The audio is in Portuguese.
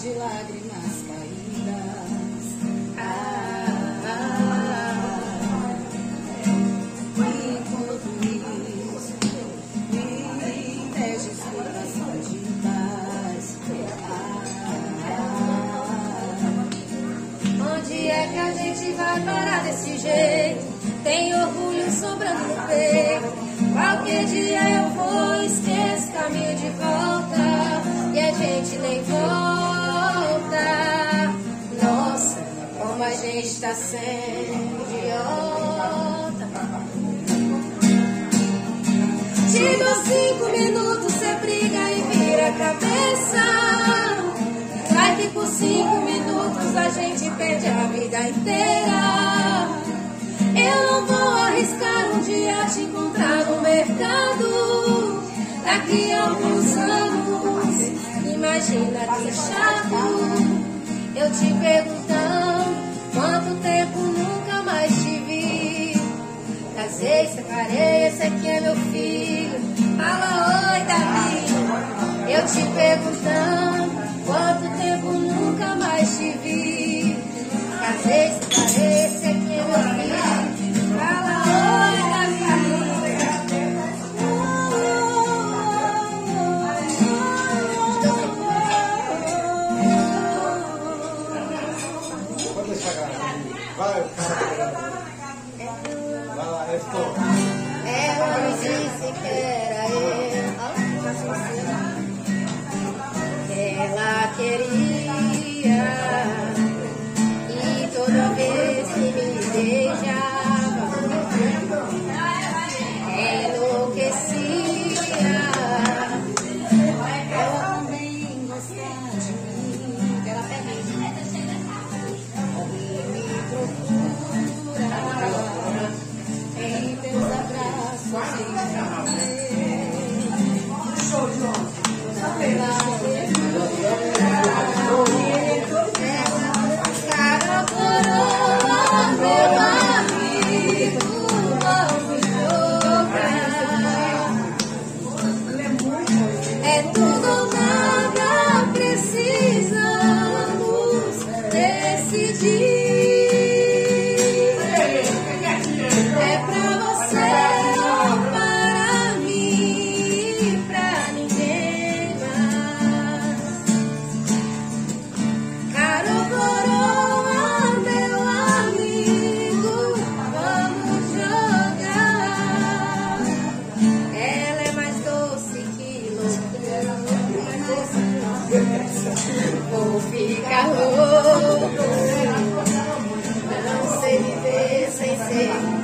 de lágrimas caídas. Enquanto isso, me teges coração de paz. Onde é que a gente vai parar desse jeito? Tem orgulho sobrando no peito. Qualquer dia eu vou, esqueço caminho de volta e a gente nem volta. Nossa, como a gente tá sendo idiota. Te dou 5 minutos, cê briga e vira a cabeça. Vai que por 5 minutos a gente perde a vida inteira. Eu não vou arriscar um dia te encontrar no mercado. Daqui a alguns anos, imagina que chato. Eu te perguntando quanto tempo nunca mais te vi. Casei, separei, esse aqui é meu filho. Fala oi, Davi. Eu te perguntando quanto tempo nunca mais te vi. Casei, separei, esse aqui é meu filho. Fala oi, Davi. Pode deixar gravando. Vai, vai lá, restou. Ela me disse que era eu. Ela queria. E toda vez que me beijava, enlouquecia. Ela também gostava de mim. Ela pega isso. E me procura em teus abraços cara coroa, meu amigo, não me toca. É tudo ou nada, precisamos decidir. É pra você ou para mim, pra ninguém mais. Caro coroa, meu amigo, vamos jogar. Ela é mais doce que loucura. Vou ficar louco. Não sei viver sem ser.